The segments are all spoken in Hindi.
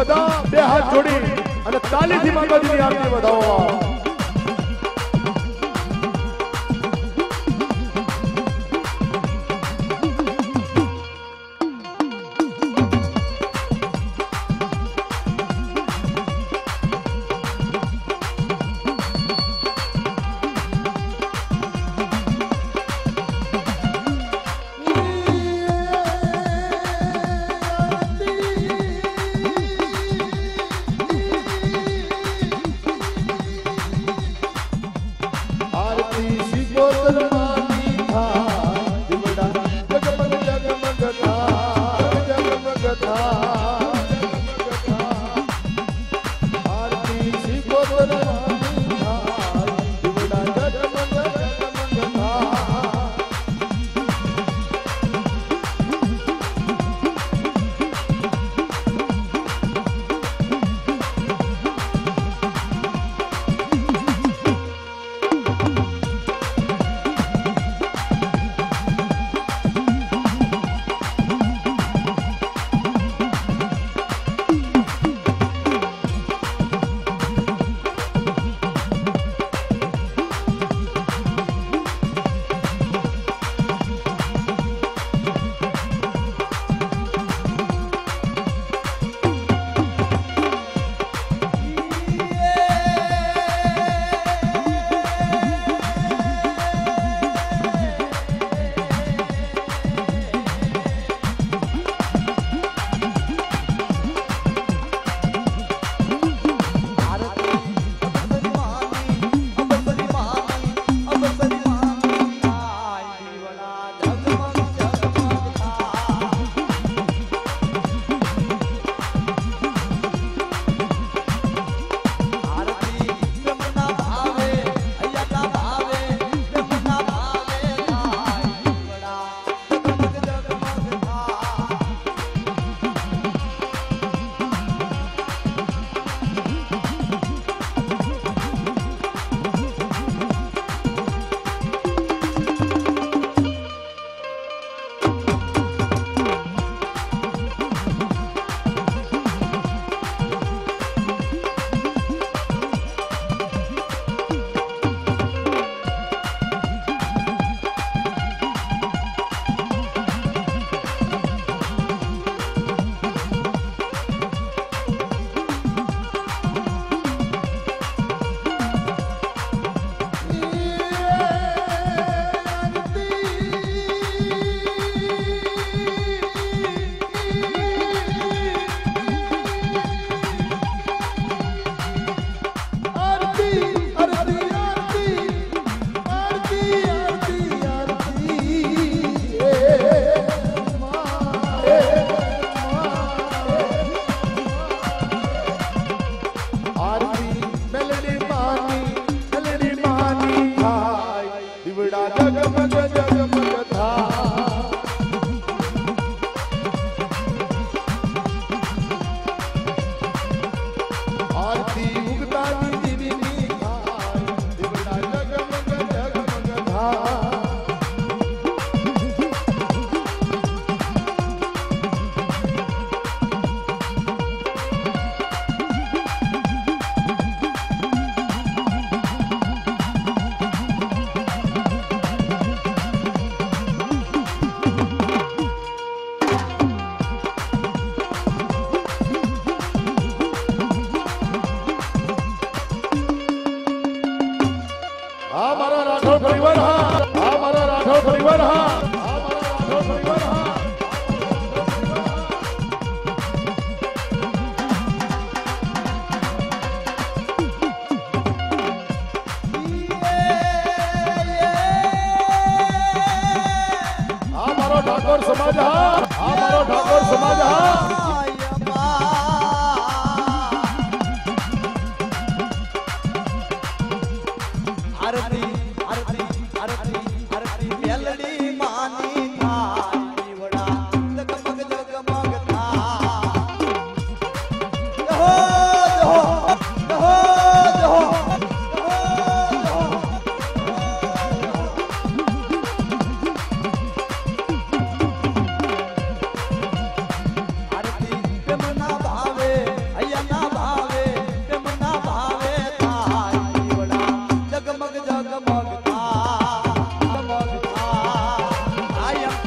બધા બે હાથ જોડી અને તાલીથી માતાજીની આરતી વધાવો।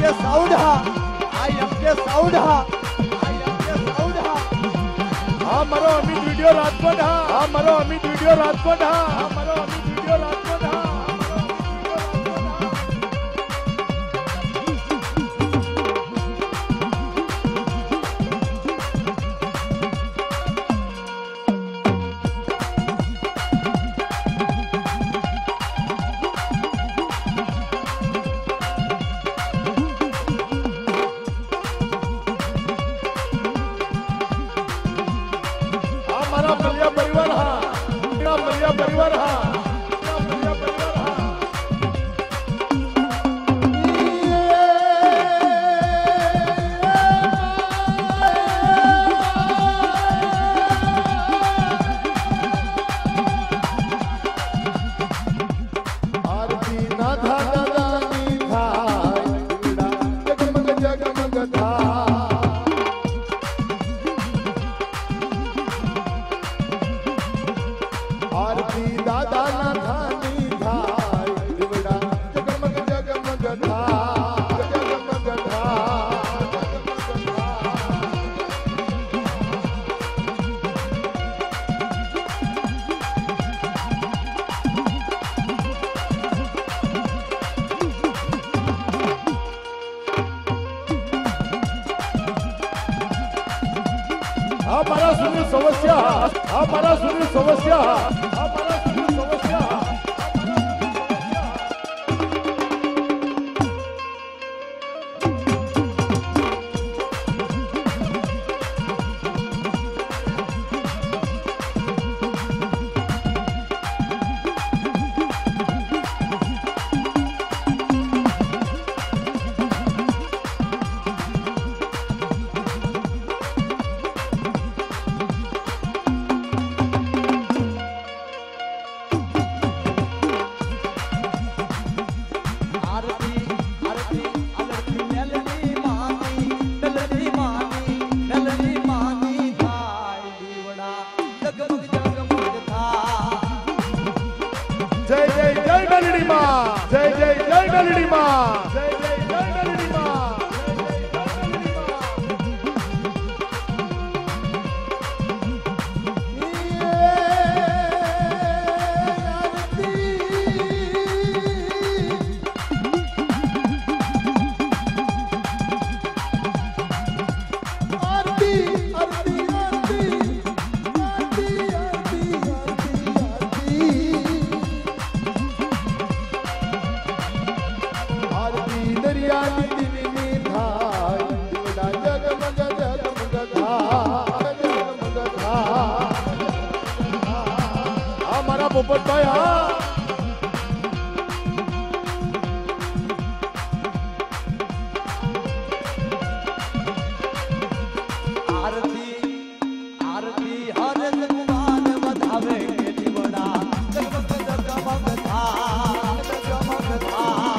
the sound ha. I am the sound ha. I am the sound ha. हाँ मरो अमित वीडियो राजकोट हाँ हाँ मरो अमित वीडियो राजकोट हाँ हाँ मरो अमित वीडियो राजकोट हाँ परिवार हाँ आरती ना था दानी था जगमग जगमग था आरती दादा ना धानी धाय दिवड़ा जगमग जगमग था जगमग था हमारा सुनील समस्या हमारा सुनील समस्या हमारा सुनील समस्या जय जय जय मेलडी माँ जय जय जय मेलडी माँ जय जय जय मेलडी माँ हमारा पोपट भाई हाँ आरती आरती हर भगवान बधावे जीवड़ा जगमग जगमग था जगमग था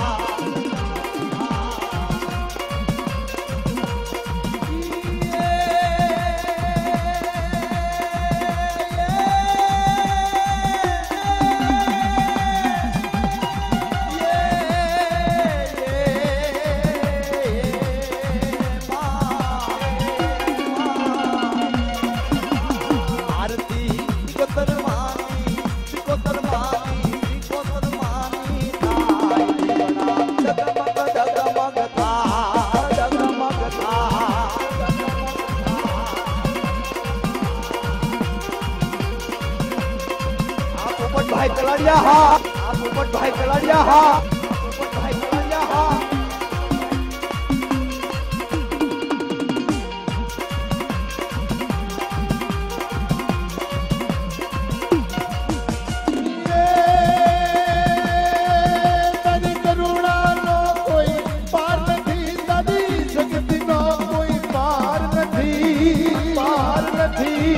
भाई कलाड़िया हाँ आप ऊपर भाई कलाड़िया हाँ ऊपर भाई कलाड़िया हाँ तनी करुणा नो कोई पार नहीं तनी शक्ति नो कोई पार नहीं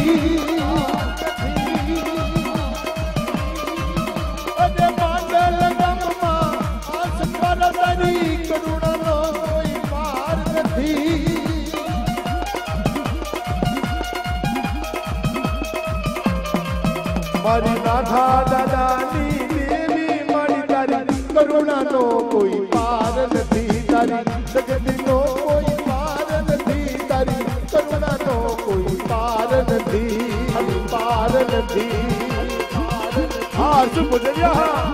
करुणा नो कोई पार नहीं मारी नाथा दादानी देवी मारी तारी करुणा नो कोई पार नहीं तारी जगत नो कोई पार नथी तारी करुणा नो कोई पार नथी पार नथी हाँ सुन बुझलिया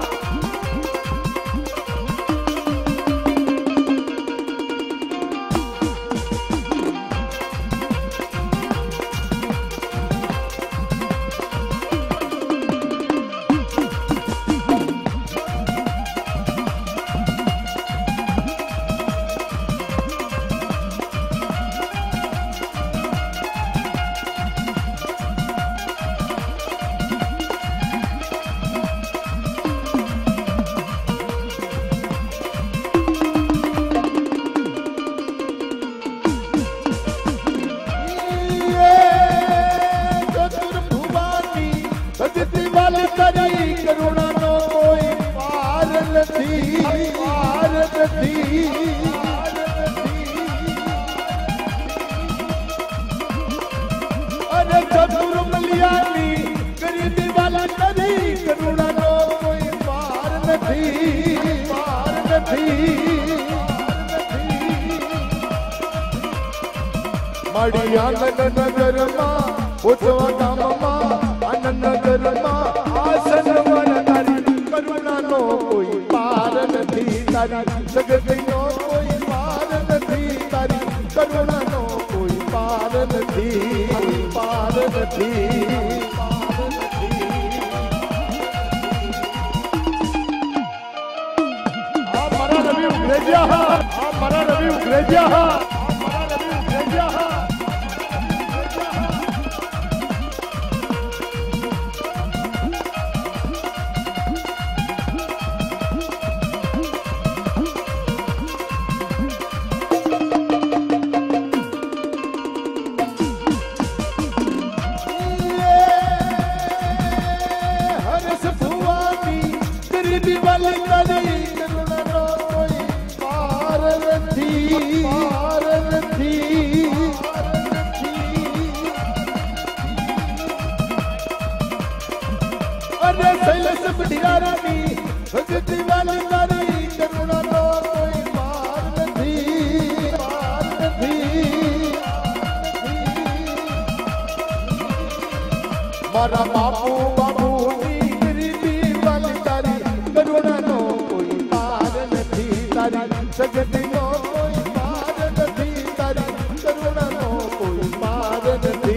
करुणा नो कोई पार नथी पार नथी अरे चतुर मलियानी गरीबी वाली करी करुणा नो कोई पार नथी पार नथी मड़ी आनंद नगर मां उठवा गाम मां आनंद नगर मां आसन वर तारी करुणा नो कोई पार नथी तारी जगत नो कोई पार नथी तारी करुणा नो कोई पार नथी पार नथी हमारा रवि उग्रेजिया हमारा रवि उग्रेजिया मारा बाबू बाबू गरीबी वाली तारी करुणा नो कोई पार नथी तारी जगत नो कोई पार नथी तारी करुणा नो कोई पार नथी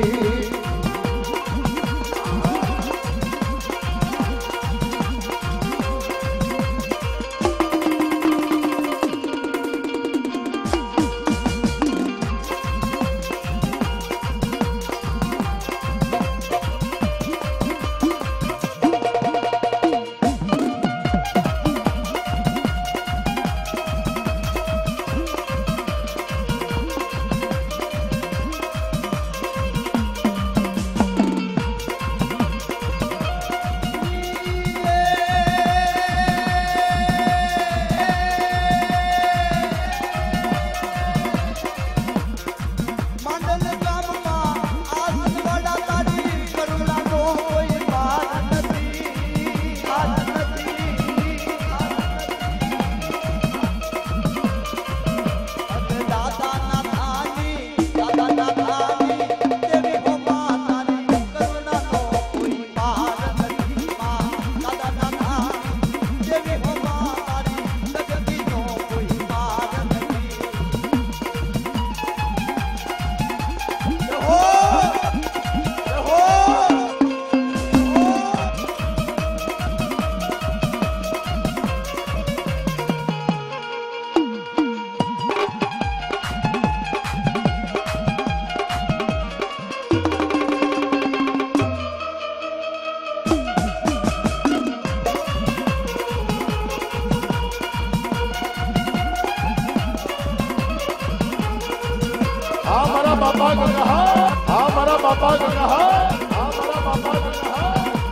बाबा को कहा हमारा बाबा को कहा हमारा बाबा को कहा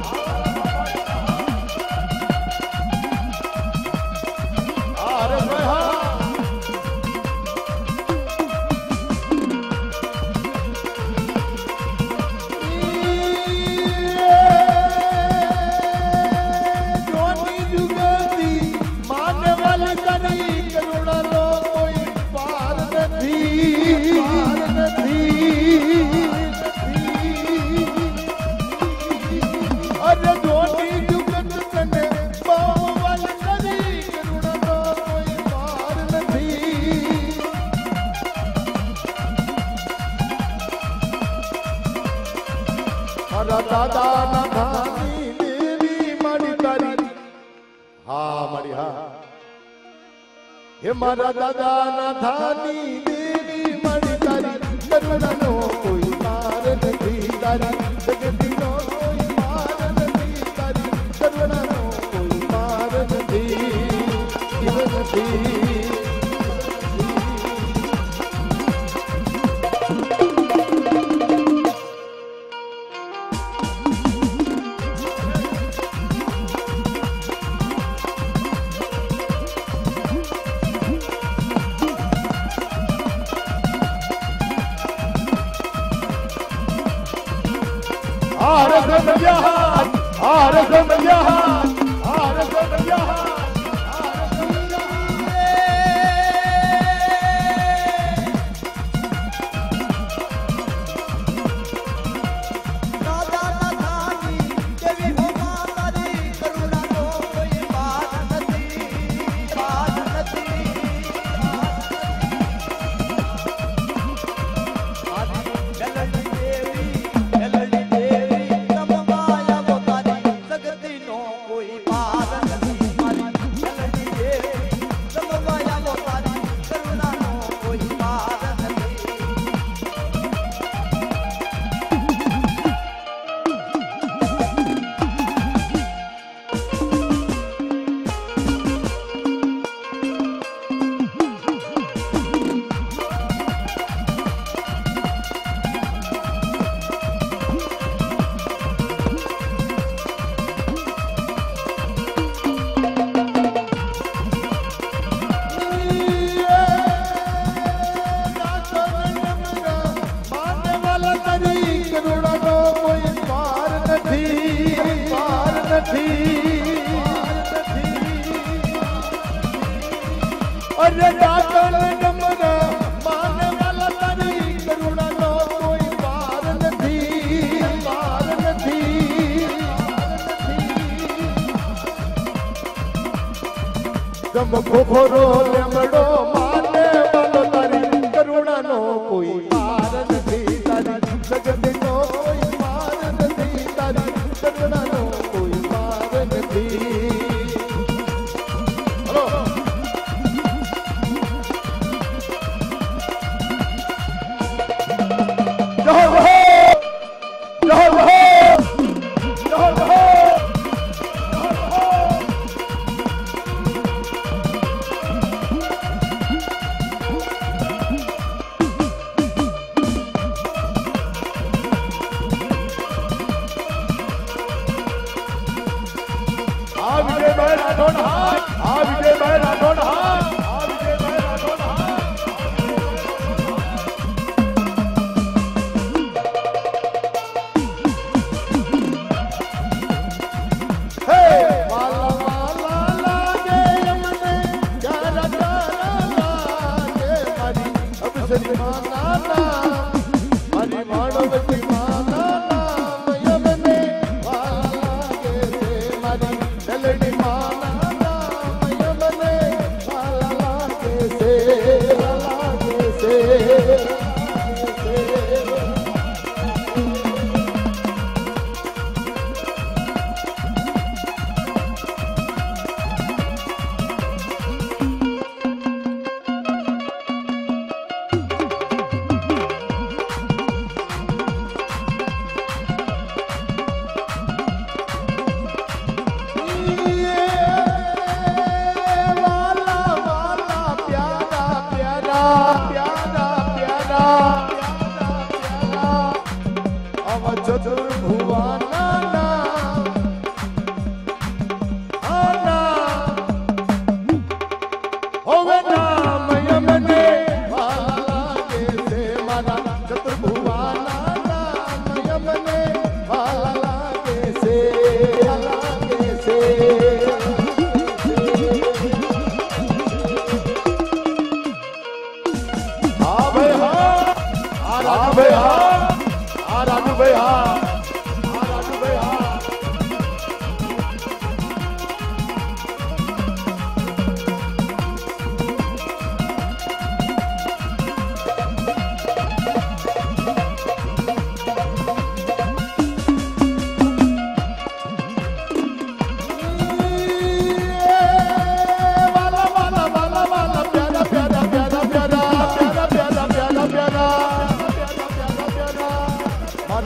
अरे भाई जोनी जुगती मानने वाली करी करुणा लो મારા દાદા ના ધાની દેવી મારી તારી હા મારી હા હે મારા દાદા ના ધાની દેવી મારી તારી કરુણાનો કોઈ પાર નથી તારી જગતનો કોઈ પાર નથી તારી કરુણાનો કોઈ પાર નથી નથી अरे दातन नमरा माने वाला तारी करुणा नो कोई पार नहीं तम खोखरो लेमड़ो माने वाला तारी करुणा नो कोई पार नहीं तारी जगत नो कोई पार नहीं तारी करुणा नो कोई पार नहीं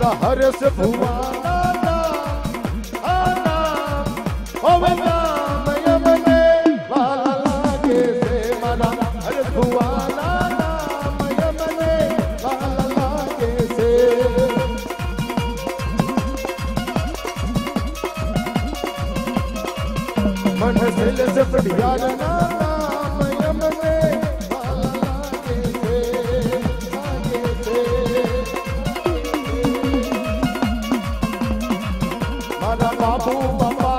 मारा हरस भुवाना नाम होवे नाम यमने वाला लागे से मारा हरस भुवाना नाम यमने वाला लागे से मन से बढ़िया नाम यमने वाला लागे से मारा बाबू बाबा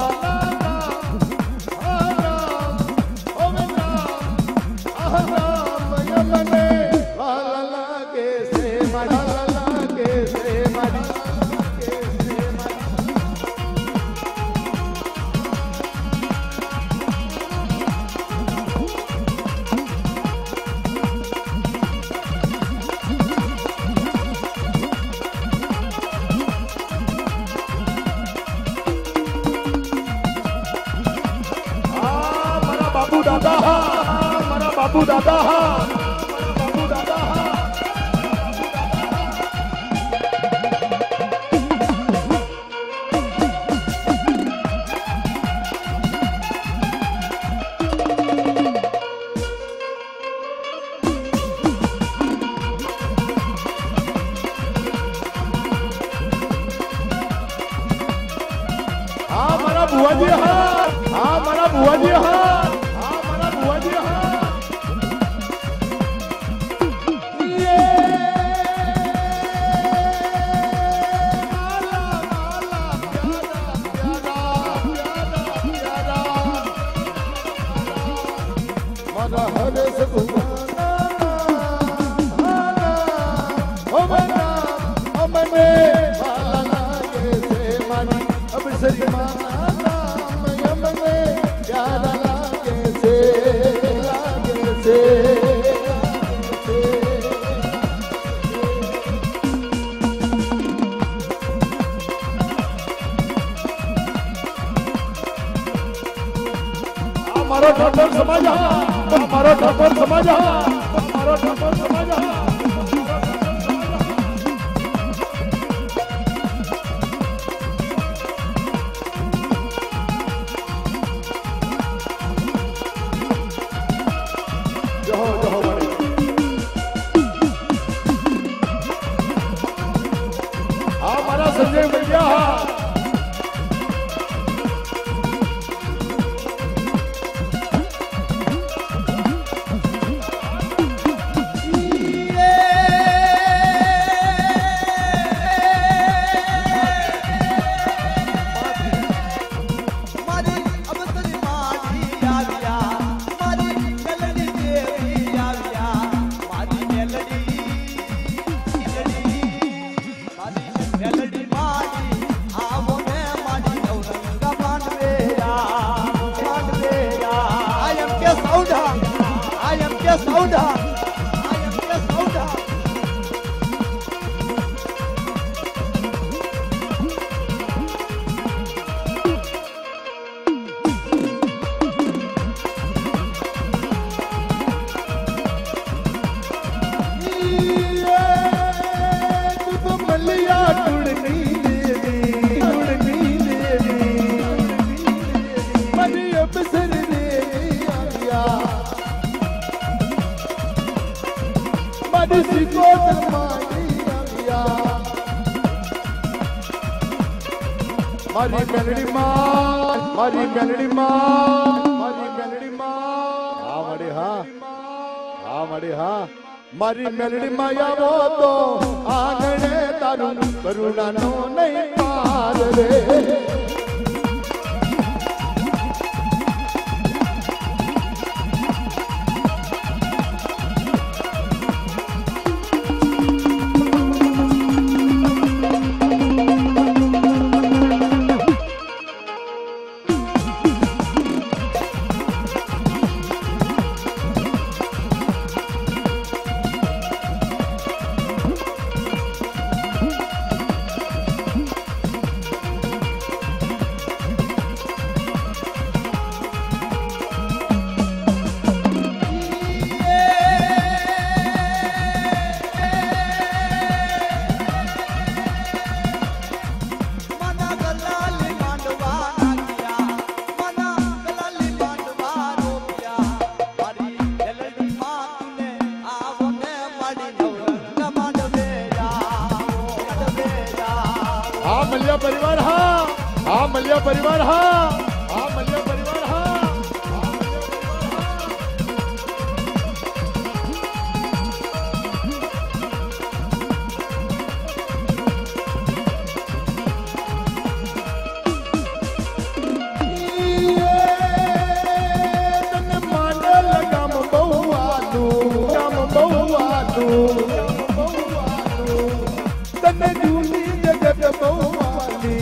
नाम यमने वाला लागे से मारा लागे से मारा लागे से बाबू दादा हमारा बाबू दादा बाबू दादा हमारा बुआ जी हमारा बुआ जी अब सरी माना नाम यमने प्यारा लागे से हमारा ठाकुर समाज हमारा ठाकुर समाज हमारा ठाकुर समाज हमारा संजय भैया मारी मेलडी माया वो तो आंगणे तारू करुणा नो नहीं पार रे मल्या परिवार हा मल्या परिवार हा मल्या परिवार हा तने जूनी जगत बहुवाली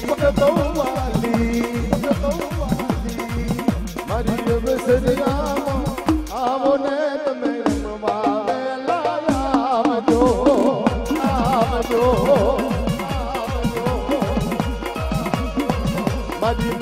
मरियम सजराम आवो ने तमे रमवावे लाया आवजो मरी